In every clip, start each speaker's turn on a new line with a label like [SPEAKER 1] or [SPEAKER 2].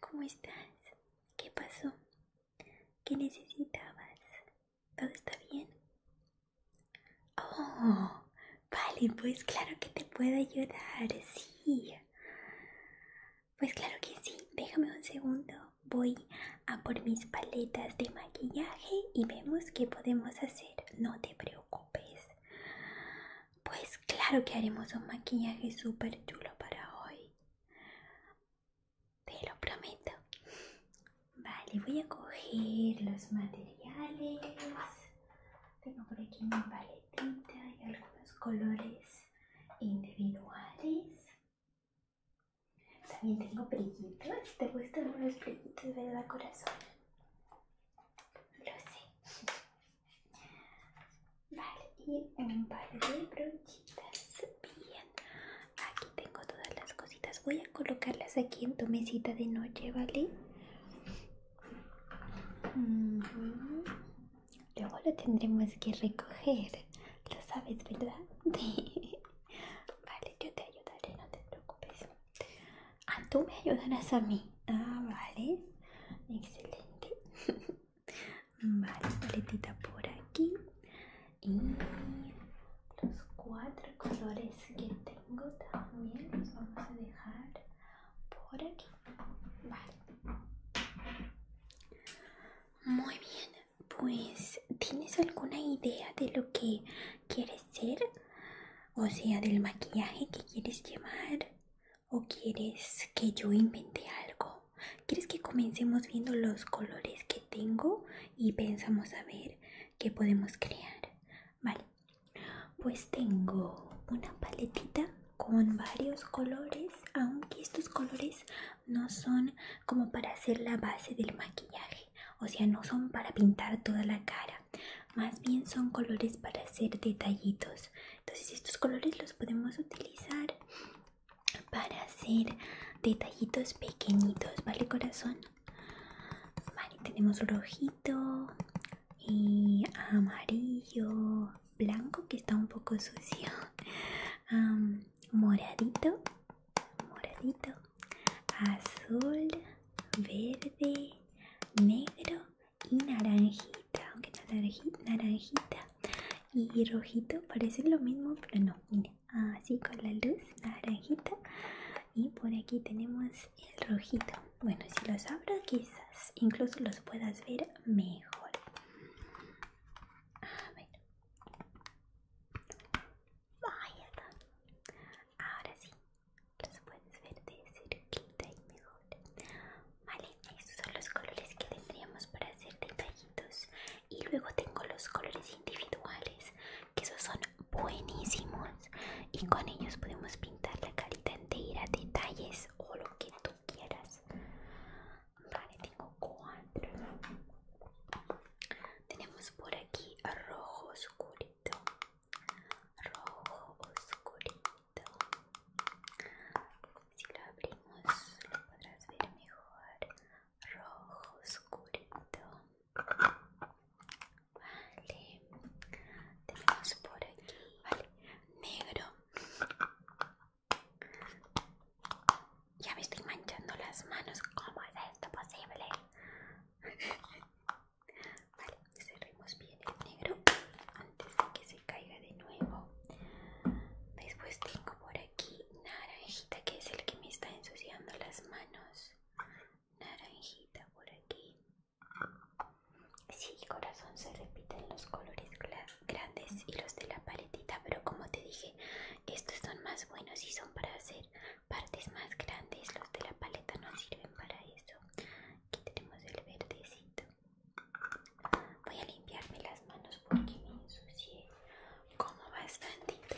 [SPEAKER 1] ¿Cómo estás? ¿Qué pasó? ¿Qué necesitabas? ¿Todo está bien? Oh, vale, pues claro que te puedo ayudar, sí. Pues claro que sí, déjame un segundo. Voy a por mis paletas de maquillaje y vemos qué podemos hacer. No te preocupes. Pues claro que haremos un maquillaje súper chulo para hoy. Te lo prometo. Vale, voy a coger los materiales. Tengo por aquí mi paletita y algunos colores individuales. También tengo brillitos. ¿Te gustan los brillitos, verdad, corazón? Lo sé. Vale, y un par de brochitas. Bien. Aquí tengo todas las cositas. Voy a colocarlas aquí en tu mesita de noche, ¿vale? Luego lo tendremos que recoger. Lo sabes, ¿verdad? Vale, yo te ayudaré, no te preocupes. Ah, tú me ayudarás a mí. Ah, vale. Excelente. Vale, paletita por aquí. Y los 4 colores que tengo también los vamos a dejar por aquí. Vale. Muy bien. Pues, ¿tienes alguna idea de lo que quieres ser? O sea, del maquillaje que quieres llevar. ¿O quieres que yo invente algo? ¿Quieres que comencemos viendo los colores que tengo y pensamos a ver qué podemos crear? Vale, pues tengo una paletita con varios colores, aunque estos colores no son como para hacer la base del maquillaje. O sea, no son para pintar toda la cara. Más bien son colores para hacer detallitos. Entonces estos colores los podemos utilizar para hacer detallitos pequeñitos, ¿vale, corazón? Vale, tenemos rojito y amarillo, blanco que está un poco sucio, moradito, azul, verde, negro y naranjita, aunque naranjita y rojito parecen lo mismo, pero no, mira, así con la luz, naranjita. Y por aquí tenemos el rojito. Bueno, si los abro quizás incluso los puedas ver mejor. A ver. Ahí está. Ahora sí, los puedes ver de cerquita y mejor. Vale, estos son los colores que tendríamos para hacer detallitos. Y luego tengo los colores individuales, que esos son buenísimos. Y con ellos podemos pintar la carita entera, detalles o lo que tú quieras. Vale, tengo 4. Tenemos por aquí rojo oscurito. Si lo abrimos lo podrás ver mejor. Rojo oscurito. Vale. Tenemos por aquí, vale, negro. Ya me estoy manchando las manos. ¿Cómo es esto posible? Vale, cerremos bien el negro antes de que se caiga de nuevo. Después tengo por aquí naranjita, que es el que me está ensuciando las manos. Naranjita por aquí. Sí, corazón, se repiten los colores grandes y los de la paletita, pero como te dije, estos son más buenos y son para hacer partes más grandes. Los de la paleta no sirven para eso. Aquí tenemos el verdecito. Voy a limpiarme las manos porque me ensucié como bastantito.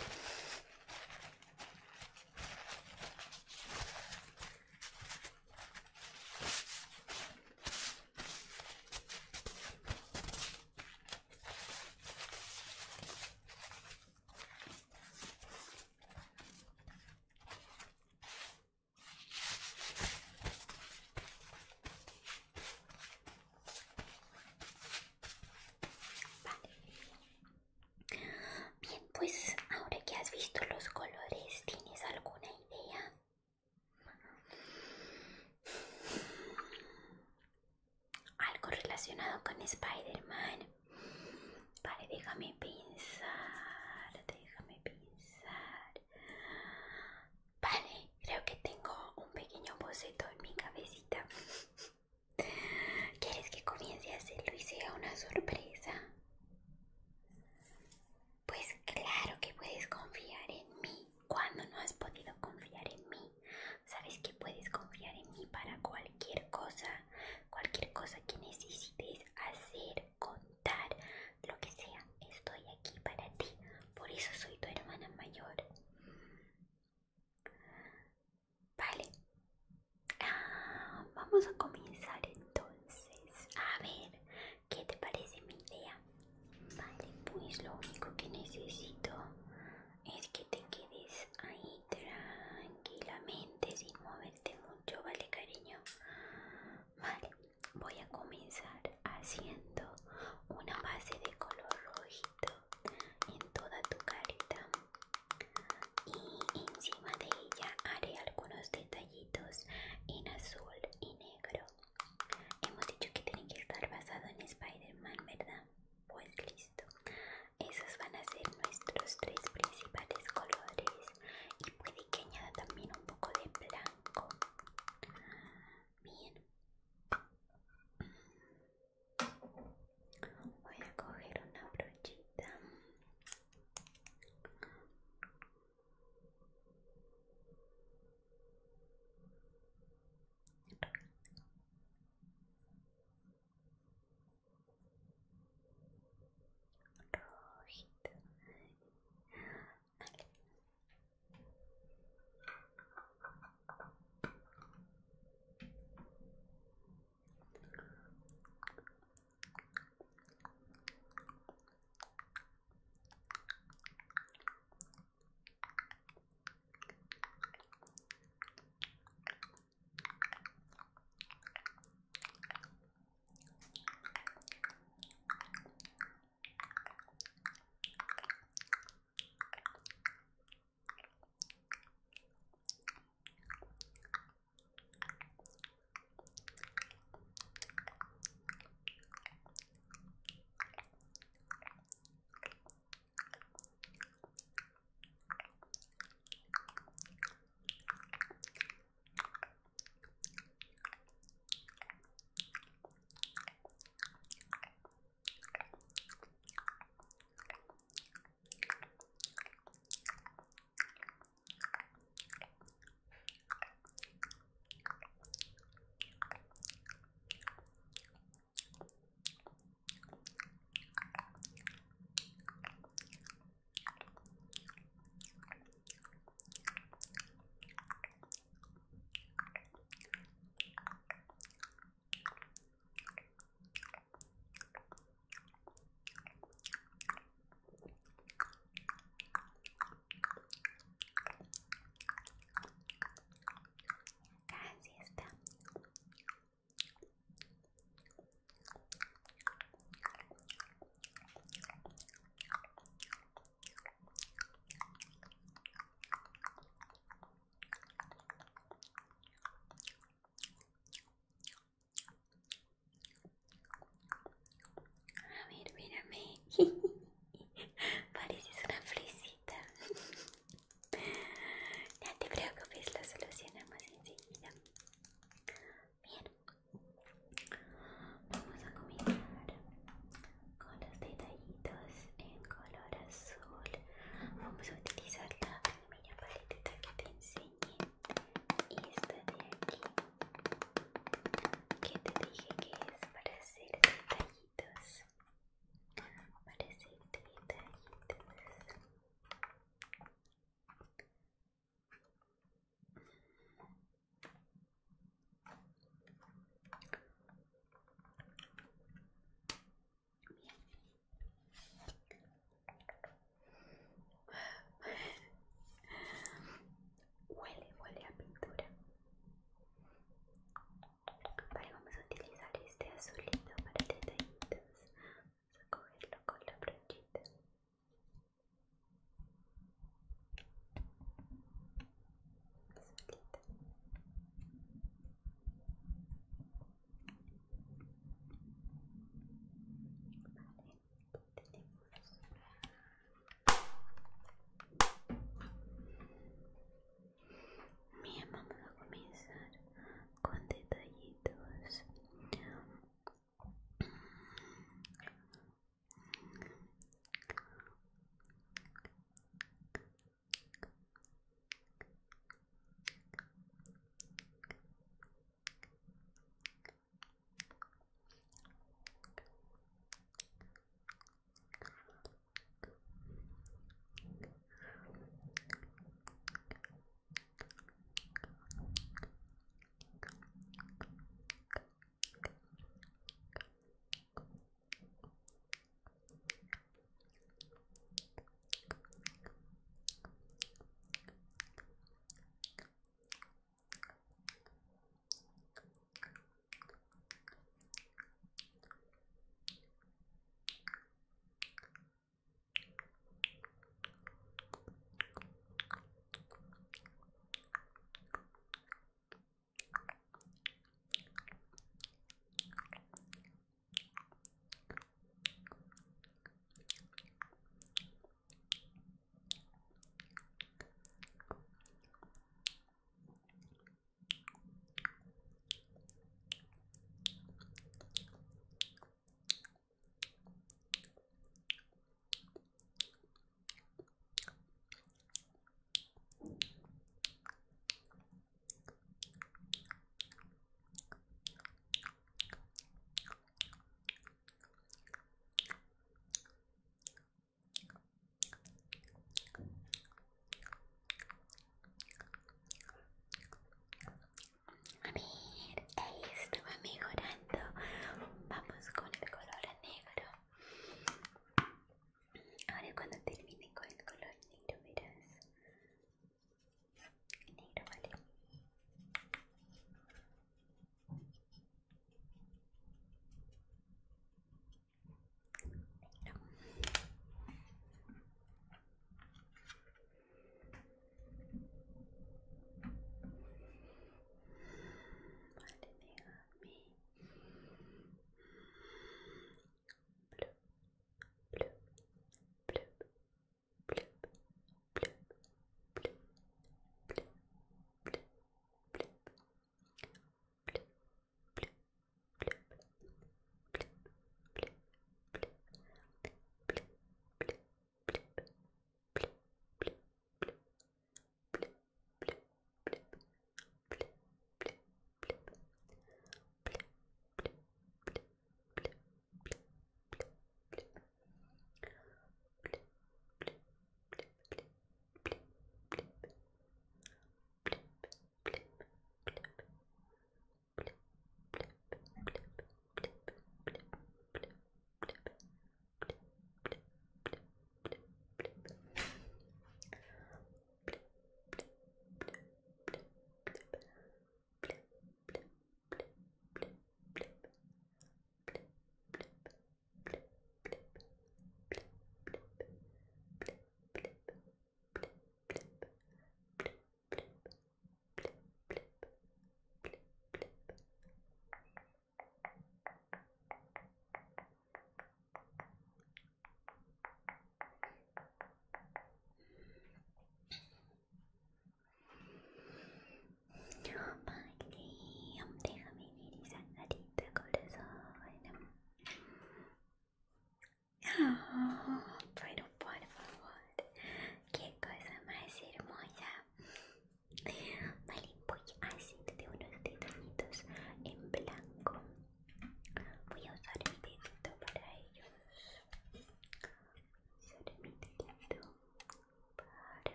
[SPEAKER 1] relacionado con Spider-Man. Vale, déjame pensar, Vale, creo que tengo un pequeño boceto en mi cabecita. ¿Quieres que comience a hacerlo y sea una sorpresa? Pues claro que puedes confiar en mí. ¿Cuándo no has podido confiar en mí? Sabes que puedes confiar en mí para cualquier cosa que necesites hacer, contar, lo que sea. Estoy aquí para ti. Por eso soy tu hermana mayor. Vale. Vamos a comenzar entonces. A ver, ¿qué te parece mi idea? Vale, pues lo único que necesito es que te quedes ahí tranquilamente sin moverte mucho, ¿vale, cariño? Vale, voy a comenzar haciendo una base de color rojito en toda tu carita y encima de ella haré algunos detallitos en azul y negro. Hemos dicho que tiene que estar basado en Spider-Man, ¿verdad? Pues listo. Esos van a ser nuestros tres principales colores y puede que añada también un poco de blanco. Bien.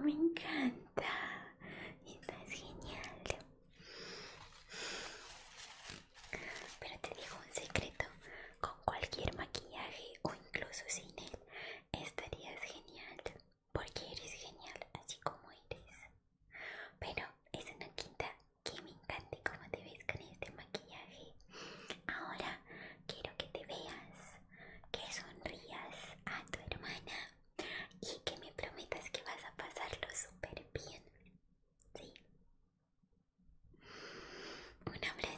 [SPEAKER 1] Me encanta. Estás genial. Pero te digo un secreto. Con cualquier maquillaje o incluso sin él, estarías genial. Porque eres genial así como eres. Pero es una quinta que me encanta cómo te ves con este maquillaje. Ahora quiero que te veas, que sonrías a tu hermana y que me prometas que vas a pasarlo súper bien. Sí. Un abracito.